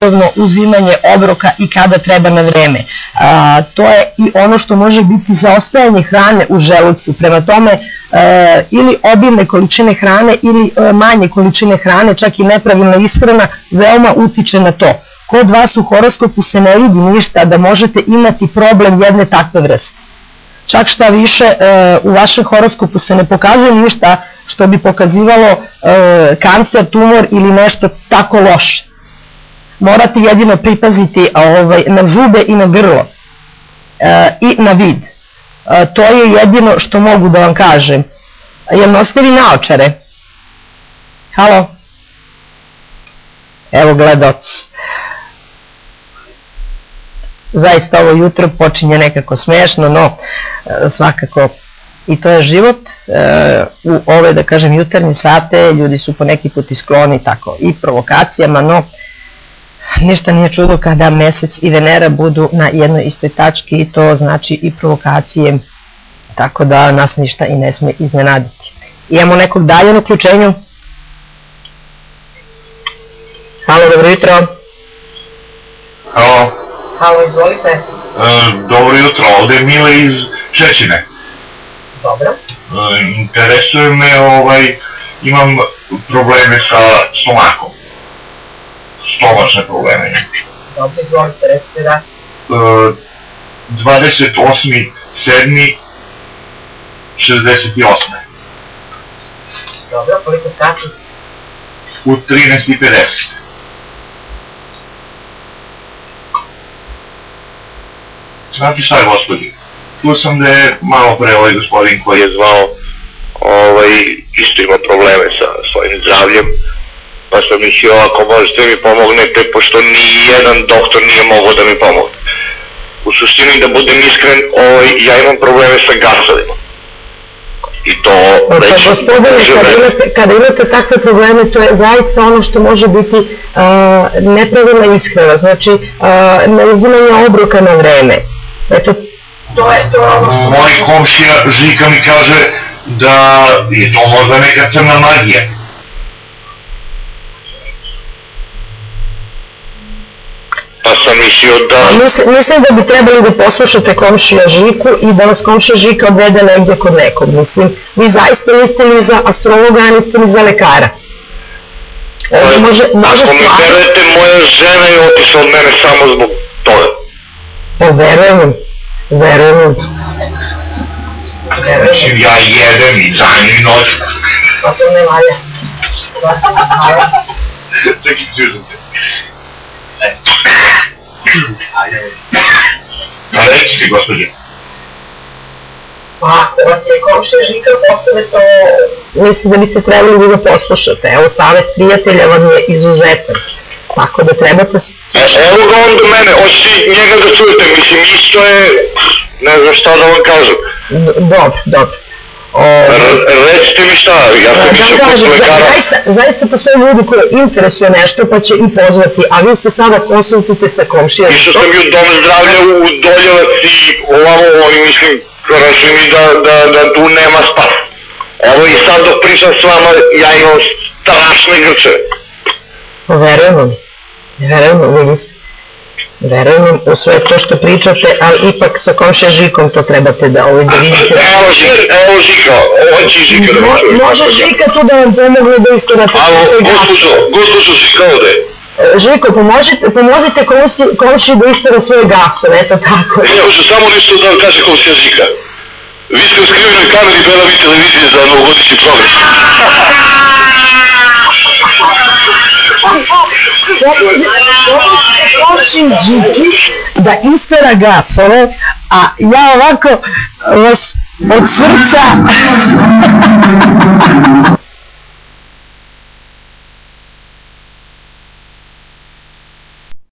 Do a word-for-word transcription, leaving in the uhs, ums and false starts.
uzimanje obroka i kada treba na vreme. A, to je i ono što može biti zaostajanje hrane u želucu. Prema tome, e, ili obilne količine hrane ili e, manje količine hrane, čak i nepravilna ishrana, veoma utiče na to. Kod vas u horoskopu se ne vidi ništa da možete imati problem jedne takve vrste. Čak šta više, e, u vašem horoskopu se ne pokazuje ništa što bi pokazivalo e, kancer, tumor ili nešto tako loše. Morate jedino pripaziti ovaj, na zube i na grlo e, i na vid. E, to je jedino što mogu da vam kažem. Jel nosite vi naočare? Halo? Evo gledaoci. Zaista ovo jutro počinje nekako smešno, no e, svakako i to je život. E, u ove, da kažem, jutarnje sate ljudi su po neki put i skloni tako i provokacijama, no ništa nije čudo kada Mesec i Venera budu na jednoj istoj tački i to znači i provokacije, tako da nas ništa i ne sme iznenaditi. Imamo nekog dalje na uključenju? Halo, dobro jutro. Halo. Halo, izvolite. E, dobro jutro, ovdje je Mile iz Čečine. Dobro. E, interesuje me, ovaj, imam probleme sa stomakom. Stomačne probleme. Dobro, izvolite, recite da. dvadeset osmog sedmog šezdeset osme. Dobro, koliko sati? U trinaest i pedeset. Znate šta je, gospodin? Čuo sam da je malo pre ovaj gospodin koji je zvao, ovaj, isto ima probleme sa svojim zdravljem. Pa sam mislio, ako možete mi pomognete, pošto nijedan doktor nije mogao da mi pomogne. U suštini, da budem iskren, ovaj, ja imam probleme sa gasovima. I to već... Pa gospodine, kada imate, kada imate takve probleme, to je zaista ono što može biti uh, nepravilna ishrana, znači uh, neuzimanje obroka na vreme. Eto, to je to... Moj komšija Žika mi kaže da je to možda neka crna magija. Pa sam mislio da... Mislim, mislim da bi trebali da poslušate komšija Žiku i da vas komšija Žika odvede negdje kod nekog. Mislim, vi zaista niste ni za astrologa, a niste ni za lekara. Ovo može, može ako mi verujete, moja žena je otišla od mene samo zbog toga. Pa verujem vam, verujem vam. Mislim, ja jedem i danju i noću. Pa to ne valja. Čekaj, čuo sam te. A recite, gospođe. Pa ako vas je komšija Žika postave, to mislim da biste trebali da ga poslušate. Evo, savjet prijatelja vam je izuzetan. Tako da trebate... Evo ga on do mene, hoćete njega da čujete, mislim, isto je, ne znam šta da vam kažem. Dobro, dobro. Recite mi šta, ja sam išao kod lekara. Zaista postoje ljudi koje interesuje nešto pa će i pozvati, a vi se sada konsultite sa komšijom. Išao sam i u dom zdravlja u Doljevac i ovamo, oni mislim, rekli mi da tu nema spas. Evo i sad dok pričam s vama, ja imam strašne grčeve. Verujem vam, verujem vam, vidi se. Verujem vam u sve to što pričate, ali ipak sa komšija Žikom to trebate da ovaj da vidite. Evo Žika, evo Žika, ovo će Žika da mi čuje. Može Žika tu da vam pomogne da iskorate svoje gasove. Alo, gospođo Žika ovde. Žiko, pomozite komšiji da iskora svoje gasove, eto tako. Ja hoću samo nešto da vam kaže komšija Žika. Vi ste u skrivenoj kameri Bela Vi televizije za novogodišnji program. Komšiji Žiki da ispera gasove, a ja ovako vas od srca